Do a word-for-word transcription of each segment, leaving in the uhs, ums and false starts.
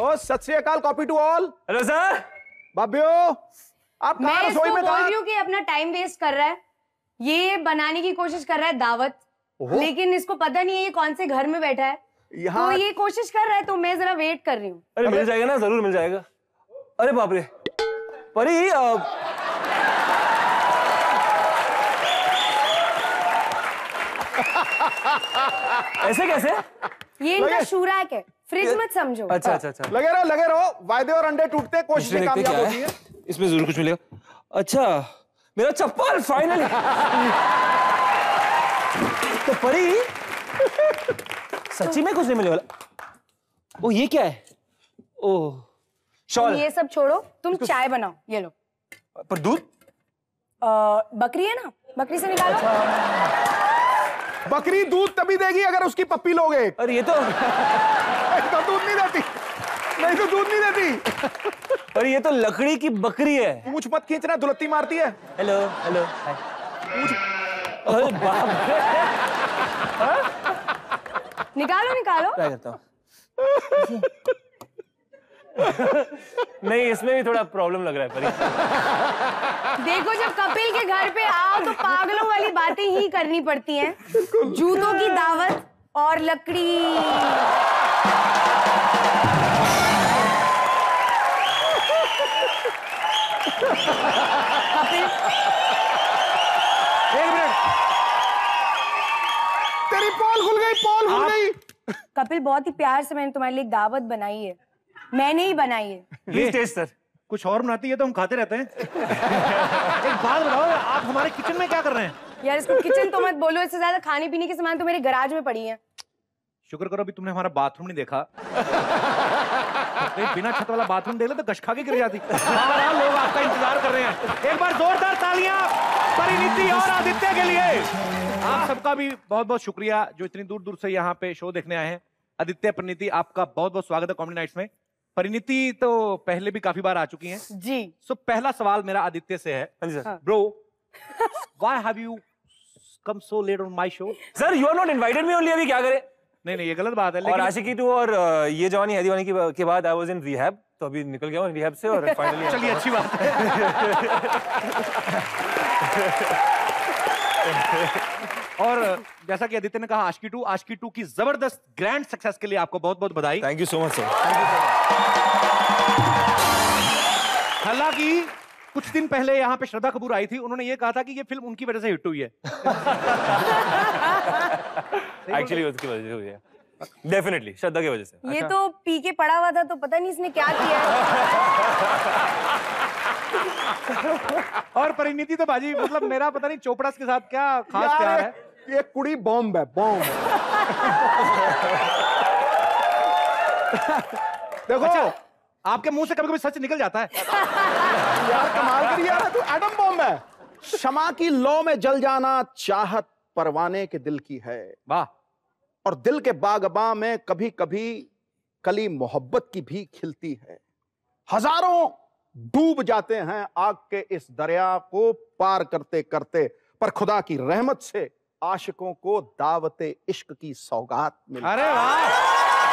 Hello, Sat Sri Akal, copy to all. Hello sir. बाबियो, आप कहाँ रसोई में था? बोल रही हूँ कि अपना टाइम वेस्ट कर रहा है, ये बनाने की कोशिश कर रहा है दावत, लेकिन इसको पता नहीं है ये कौन से घर में बैठा है। तो ये कोशिश कर रहा है तो मैं जरा वेट कर रही हूँ। अरे मिल जाएगा ना, जरूर मिल जाएगा। अरे बाप रे परी, आ... ऐसे कैसे? ये इनका शूराक है, फ्रिज मत समझो। अच्छा अच्छा अच्छा, लगे रहो लगे रहो, वायदे और अंडे टूटते, कोशिशें कामयाब होती है। इसमें जरूर कुछ मिलेगा। अच्छा मेरा चप्पल फाइनली। तो परी सच्ची में कुछ नहीं मिले वाला। ओ ये क्या है? ओ शॉल। ये सब छोड़ो, तुम चाय बनाओ, ये लो। पर दूध? बकरी है ना, बकरी से निकालो। बकरी दूध तभी देगी अगर उसकी पप्पी लोगे। अरे ये तो तो दूध नहीं देती, नहीं तो दूध नहीं देती। अरे ये तो लकड़ी की बकरी है। पूछ मत खींचना, दुलत्ती मारती है। Hello hello. अरे बाप रे। निकालो निकालो। क्या करता हूँ? नहीं, इसमें भी थोड़ा प्रॉब्लम लग रहा है परी। देखो, जब कपिल के घर पे आओ तो पागलों वाली बातें ही करनी पड़ती हैं। जूतों की दावत और लकड़ी। कपिल एक मिनट, तेरी पोल खुल गई, पोल खुल गई। कपिल, बहुत ही प्यार से मैंने तुम्हारे लिए एक दावत बनाई है, मैंने ही बनाई है। Please taste sir. कुछ और बनाती है तो हम खाते रहते हैं। एक बात बताओ, आप हमारे किचन में क्या कर रहे हैं? यार इसको किचन तो मत बोलो, इससे ज्यादा खाने पीने के सामान तो मेरे गैराज में पड़ी है। शुक्र करो अभी तुमने हमारा बाथरूम नहीं देखा। बिना छत वाला बाथरूम देख ले तो गश खा के गिर जाती। हाँ, लोग आपका इंतजार कर रहे हैं। एक बार जोरदार तालियां परिणीति और आदित्य के लिए। आप सबका भी बहुत बहुत शुक्रिया जो इतनी दूर दूर से यहाँ पे शो देखने आए हैं। आदित्य, परिणीति, आपका बहुत बहुत स्वागत है कॉमेडी नाइट्स में। परिणीति तो पहले भी काफी बार आ चुकी हैं जी। सो पहला सवाल मेरा आदित्य से है। Bro, why have you come so late on my show? Sir you are not invited me only. अभी क्या करें? नहीं नहीं, ये गलत बात है। और आशिकी टू और ये जवानी है दीवानी के बाद आई वाज इन रिहैब, तो अभी निकल गया हूँ रिहैब से और फाइनली। चलिए अच्छी बात है। और जैसा कि आदित्य ने कहा, आशिकी टू आशिकी टू की जबरदस्त ग्रैंड सक्सेस के लिए आपको बहुत बहुत बधाई। Thank you so much sir. हालांकि कुछ दिन पहले यहाँ पे श्रद्धा कपूर आई थी, उन्होंने ये कहा था कि ये फिल्म उनकी वजह से हिट हुई है। एक्चुअली उसकी वजह से हुई है, डेफिनेटली श्रद्धा की वजह से। ये अच्छा। तो पी के पड़ा हुआ था तो पता नहीं इसने क्या किया है। और परिणीति तो बाजी, मतलब मेरा पता नहीं चोपड़ा के साथ क्या खास प्यार है। ये कुड़ी बॉम्ब है, बॉम्ब। देखो अच्छा, आपके मुंह से कभी कभी सच निकल जाता है। यार कमाल करी यार, तू एटम बॉम्ब है। क्षमा की लौ में जल जाना चाहत परवाने के दिल की है। वाह। और दिल के बागबां में कभी कभी कली मोहब्बत की भी खिलती है। हजारों डूब जाते हैं आग के इस दरिया को पार करते करते, पर खुदा की रहमत से आशिकों को दावते इश्क की सौगात मिलती है। अरे वाह।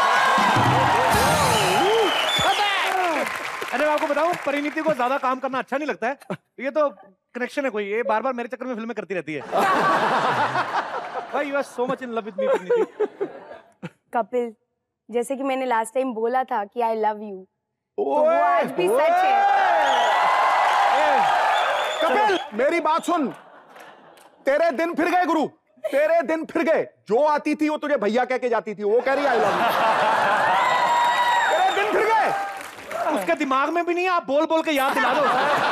अरे मैं आपको बताऊं, परिणीति को ज्यादा काम करना अच्छा नहीं लगता है। ये तो कनेक्शन है कोई, ये बार बार मेरे चक्कर में फिल्में करती रहती है। भाई, you are so much in love with me Parineeti. Kapil, जैसे कि मैंने लास्ट टाइम बोला था कि आई लव यू, तो वो ओए, आज भी सच है। कपिल मेरी बात सुन, तेरे दिन फिर गए गुरु, तेरे दिन फिर गए। जो आती थी वो तुझे भैया कह के जाती थी, वो कह रही आई लव यू। तेरे दिन फिर गए। उसके दिमाग में भी नहीं है, आप बोल बोल के याद दिला दो।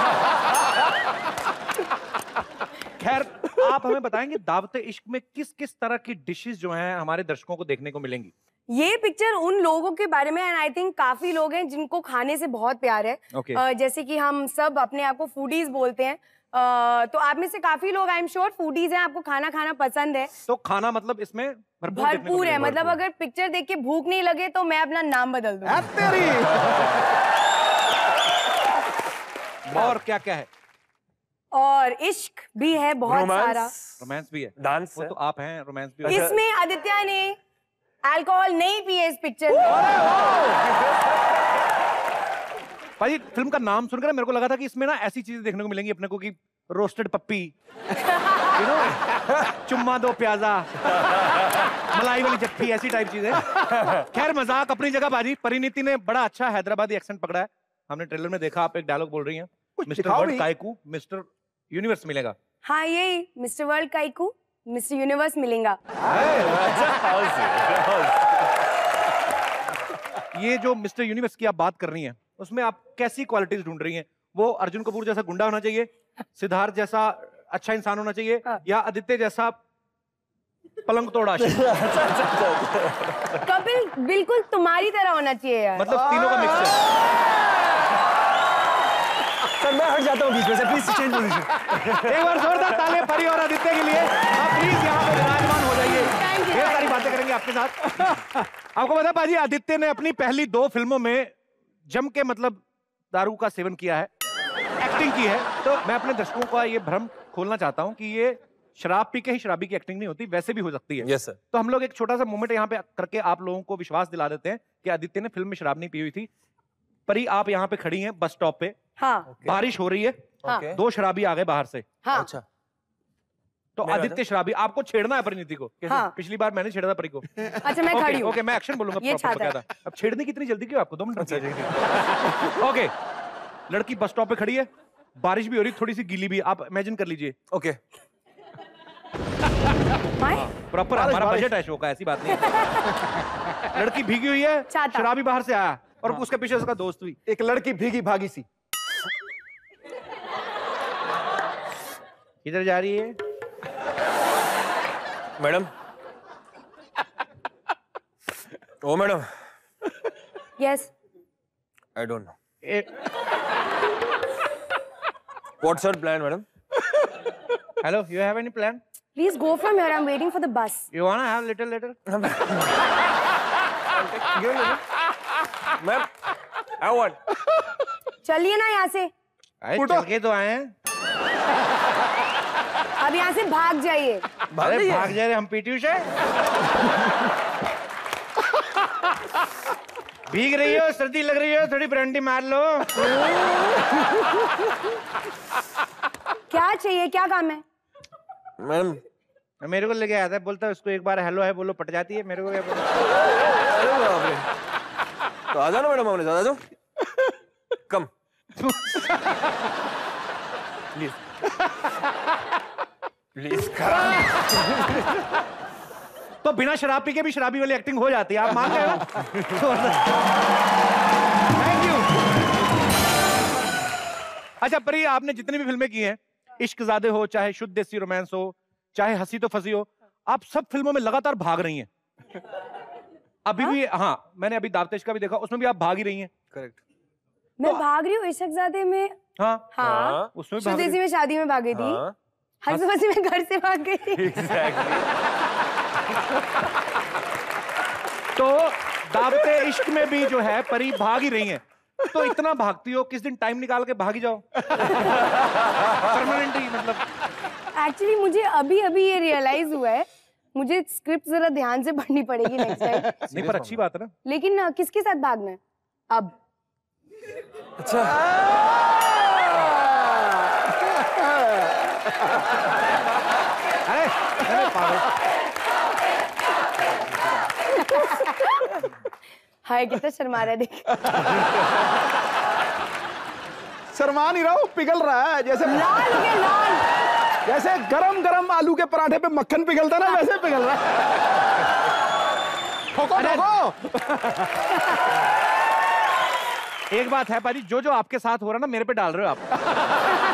खैर, आप हमें बताएंगे दावते इश्क में किस किस तरह की डिशेस जो हैं हमारे दर्शकों को देखने को मिलेंगी? ये पिक्चर उन लोगों के बारे में, एंड आई थिंक काफी लोग हैं जिनको खाने से बहुत प्यार है। okay. uh, जैसे कि हम सब अपने आप को फूडीज बोलते हैं, uh, तो आप में से काफी लोग आई एम श्योर फूडीज हैं, आपको खाना खाना पसंद है। तो खाना मतलब इसमें भरपूर भरपूर है, मतलब अगर पिक्चर देख के भूख नहीं लगे तो मैं अपना नाम बदल दूं। तेरी। और क्या क्या है? और इश्क भी है बहुत सारा, रोमांस भी है, डांस, वो तो आप हैं, रोमांस भी है। इसमें आदित्य ने अल्कोहल नहीं पिए इस पिक्चर में। भाई फिल्म का नाम सुनकर मेरे को लगा था कि इसमें ना ऐसी चीजें देखने को मिलेंगी अपने को कि रोस्टेड पप्पी, you know, चुम्मा दो प्याजा, मलाई वाली जट्टी, ऐसी टाइप चीजें। खैर मजाक अपनी जगह बाजी। परिणीति ने बड़ा अच्छा हैदराबादी एक्सेंट पकड़ा है। हमने ट्रेलर में देखा आप एक डायलॉग बोल रही हैं, मिस्टर वर्ल्ड काइकू मिस्टर यूनिवर्स मिलेगा। हाँ यही, मिस्टर वर्ल्ड काइकू मिस्टर यूनिवर्स मिलेगा। ये जो मिस्टर यूनिवर्स की आप बात कर रही हैं उसमें आप कैसी क्वालिटीज ढूंढ रही हैं? वो अर्जुन कपूर जैसा गुंडा होना चाहिए, सिद्धार्थ जैसा अच्छा इंसान होना चाहिए, हाँ। या आदित्य जैसा पलंग तोड़ा? कपिल बिल्कुल तुम्हारी तरह होना चाहिए यार। मतलब तीनों का मिक्सचर। सर मैं हट जाता हूँ बीच में से, प्लीज चेंज पोजीशन। एक बार जोरदार ताली परी और आदित्य के लिए। आप प्लीज यहाँ पे विराजमान हो जाइए, ढेर सारी बातें करेंगे आपके साथ। आपको पता पाजी, आदित्य ने अपनी पहली दो फिल्मों में जम के मतलब दारू का सेवन किया है, एक्टिंग की है। तो मैं अपने दर्शकों का ये भ्रम खोलना चाहता हूँ कि ये शराब पी के ही शराबी की एक्टिंग नहीं होती, वैसे भी हो सकती है। Yes sir. तो हम लोग एक छोटा सा मोमेंट यहाँ पे करके आप लोगों को विश्वास दिला देते हैं कि आदित्य ने फिल्म में शराब नहीं पी हुई थी। परी आप यहाँ पे खड़ी हैं बस स्टॉप पे, हाँ। बारिश हो रही है, हाँ। दो शराबी आ गए बाहर से, हाँ। अच्छा तो आदित्य शराबी, आपको छेड़ना है परिणीति को। हाँ। पिछली बार मैंने छेड़ा था परी को। अच्छा मैं खड़ी हूँ। ओके मैं एक्शन बोलूंगा। ये चाहता है। अब छेड़ने की इतनी जल्दी क्यों आपको? दो मिनट ओके, लड़की बस स्टॉप पे खड़ी है, बारिश भी हो रही, थोड़ी सी गीली भी, आप इमेजिन कर लीजिए। ओके प्रॉपर हमारा बजट है शो का, ऐसी बात नहीं है। लड़की भीगी हुई है, शराबी बाहर से आया और हाँ। उसके पीछे उसका दोस्त भी। एक लड़की भीगी भागी सी किधर जा रही है madam? Oh madam. Yes. I don't know what's your plan madam? Hello, you have any plan? Please go from here. I'm waiting for the bus. You wanna have little little? Ma'am, I want. चलिए ना यहाँ से। चल के तो आए हैं। अब यहाँ से भाग जाइए। अरे भाग जा रहे हम पीटी उषा। भीग रही हो, सर्दी लग रही हो, थोड़ी ब्रांडी मार लो। क्या चाहिए, क्या काम है? मैम मेरे को लेके आया था, बोलता उसको एक बार हेलो है बोलो, पट जाती है। मेरे को क्या बोलो? तो आ जाओ ना मैडम, हमने आ जाओ। Come please please. तो बिना शराब पी के भी शराबी वाली एक्टिंग हो जाती है, आप मान रहे हो? Thank you. अच्छा परी, आपने जितनी भी फिल्में की हैं, इश्कजादे हो, चाहे शुद्ध देसी रोमांस हो, चाहे हंसी तो फंसी हो, आप सब फिल्मों में लगातार भाग रही हैं। अभी हाँ? भी हाँ, मैंने अभी दावतेश का भी देखा, उसमें भी आप भाग ही रही हैं। करेक्ट। मैं तो, भाग रही हूँ इश्कजादे में। हाँ हाँ, उसमें शुद्ध देसी में शादी में भाग गई थी, हंसी फंसी में घर से भाग गई थी। तो दावते इश्क में भी जो है परी भाग ही रही हैं। तो इतना भागती हो, किस दिन टाइम निकाल के भागी जाओ। परमानेंटली मतलब। एक्चुअली मुझे अभी अभी ये रियलाइज हुआ है, मुझे स्क्रिप्ट जरा ध्यान से पढ़नी पड़ेगी नेक्स्ट टाइम। नहीं पर अच्छी बात है ना। लेकिन किसके साथ भागना है अब? अच्छा अरे अरे पागल। हाय कितना शर्मा रहा है, देख। शर्मा नहीं रहा हूँ, पिघल रहा है जैसे लाल हो गया, लाल। जैसे गरम गरम आलू के पराठे पे मक्खन पिघलता ना, वैसे पिघल रहा है। ठोको ठोको। एक बात है पाजी, जो जो आपके साथ हो रहा है ना, मेरे पे डाल रहे हो आप।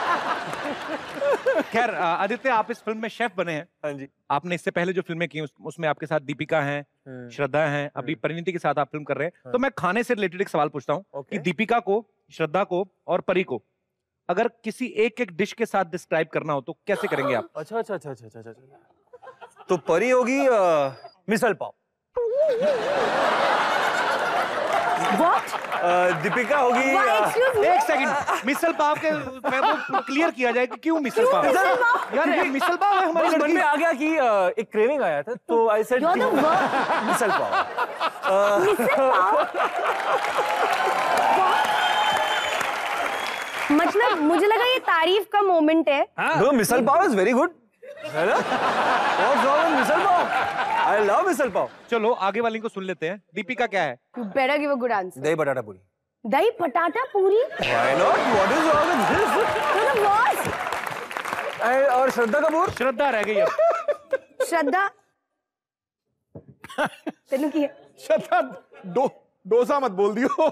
खैर आदित्य, आप इस फिल्म में शेफ बने हैं। हाँ जी। आपने इससे पहले जो फिल्में की उस, उसमें आपके साथ दीपिका हैं, श्रद्धा हैं, अभी परिणीति के साथ आप फिल्म कर रहे हैं। तो मैं खाने से रिलेटेड एक सवाल पूछता हूँ कि दीपिका को, श्रद्धा को और परी को अगर किसी एक एक डिश के साथ डिस्क्राइब करना हो तो कैसे करेंगे आप? अच्छा अच्छा अच्छा अच्छा अच्छा। तो परी होगी मिसल पाव। What? दीपिका होगी एक सेकंड, मिसल पाव के वो क्लियर किया जाए कि क्यों मिसल पाव? यार ये मिसल पाव है हमारी लड़की में आ गया कि एक क्रेविंग आया था, तो आई सेड मिसल पाव। मिसल पाव? मतलब मुझे लगा ये तारीफ का मोमेंट है। हाँ, misal pav is very good. What's wrong with misal pav? I love misal pav. चलो आगे वाली को सुन लेते हैं। दीपिका क्या है? You better give a good answer. दही पटाटा पूरी। दही पटाटा पूरी? Why not? What is wrong with this? You're the boss. I- और श्रद्धा कपूर? श्रद्धा रह गई अब। श्रद्धा तेनू की है? श्रद्धा डो डोसा मत बोल दियो।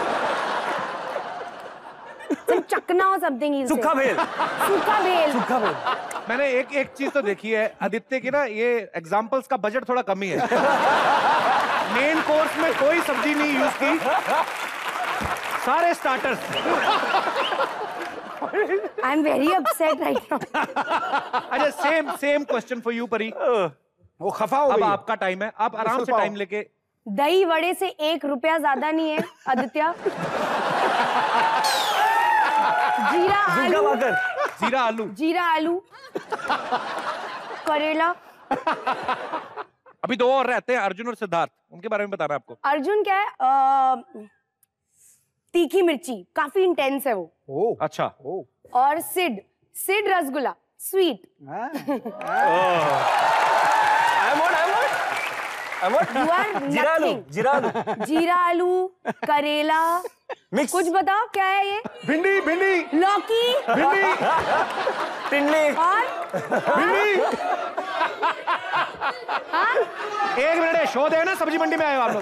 सिर्फ चकना और समथिंग। सूखा भेल। सूखा भेल। सूखा भेल। मैंने एक एक चीज तो देखी है आदित्य की ना, ये एग्जाम्पल्स का बजट थोड़ा कम ही है। मेन कोर्स में कोई सब्जी नहीं यूज की, सारे starters. I am very upset right now. अच्छा, same same question for you Pari. वो खफा हो अब गई। आपका टाइम है, आप आराम से टाइम लेके। दही वड़े से एक रुपया ज्यादा नहीं है आदित्य। जीरा आलू। जीरा आलू। जीरा आलू। करेला। अभी दो और रहते हैं, अर्जुन और सिद्धार्थ, उनके बारे में बताना आपको। अर्जुन क्या है? अ, तीखी मिर्ची, काफी इंटेंस है वो। ओ, अच्छा। ओ, और Sid Sid rasgulla, sweet. You are जीरा आलू। nothing. जीरा आलू। जीरा आलू, करेला, मिक्स। कुछ बताओ क्या है ये? भिंडी भिंडी लौकी भिंडी टिंडली। और भिंडी। हाँ? एक मिनट, शो दे ना, सब्जी मंडी में आए हो आप लोग।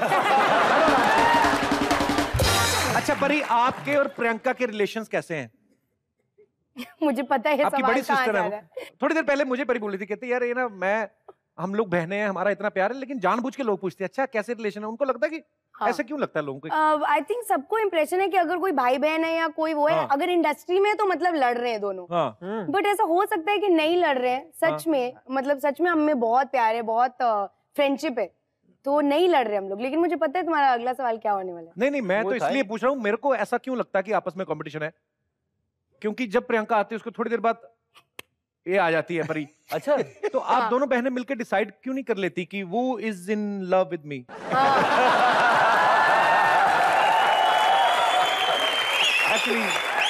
अच्छा परी, आपके और प्रियंका के रिलेशंस कैसे हैं? मुझे पता है ये आपकी सवाल बड़ी कहाँ सिस्टर जा है रहा वो। थोड़ी देर पहले मुझे परी बोली थी, कहती यार ये ना, मैं हम लोग बहने हैं, हमारा इतना प्यार है, लेकिन जानबूझ के लोग पूछते हैं अच्छा कैसे रिलेशन है। उनको लगता है कि हाँ। ऐसा क्यों लगता है लोगों को? आई थिंक सबको इंप्रेशन है कि अगर कोई भाई बहन है या कोई वो है, हाँ। अगर इंडस्ट्री में है तो मतलब लड़ रहे हैं दोनों। हाँ। बट ऐसा हो सकता है कि नहीं लड़ रहे हैं सच हाँ। में, मतलब सच में हमें बहुत प्यार है, बहुत फ्रेंडशिप है, तो नहीं लड़ रहे हम लोग। लेकिन मुझे पता है तुम्हारा अगला सवाल क्या होने वाला है। नहीं नहीं, मैं वो तो था इसलिए ही। पूछ रहा हूँ, मेरे को ऐसा क्यों लगता है कि आपस में कंपटीशन है? क्योंकि जब प्रियंका आती है उसको थोड़ी देर बाद ये आ जाती है परी। अच्छा, तो आप हाँ। दोनों बहनें मिलकर डिसाइड क्यों नहीं कर लेती कि वो is in love with me? Actually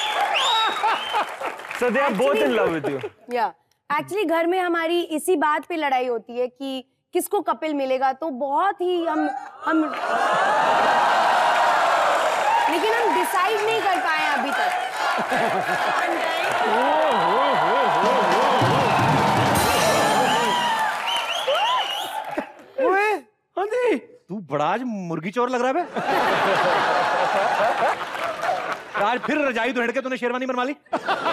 so they are both in love with you. या एक्चुअली घर में हमारी इसी बात पे लड़ाई होती है कि किसको कपिल मिलेगा, तो बहुत ही हम हम लेकिन हम डिसाइड नहीं कर पाए हैं अभी तक। ओए, तू बड़ा आज मुर्गी चोर लग रहा है बे। आज फिर रजाई तो के तूने शेरवानी बनवा ली।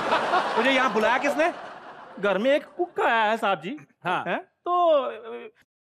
तुझे यहाँ बुलाया किसने? घर में एक कुक आया है साहब जी। हाँ। है? तो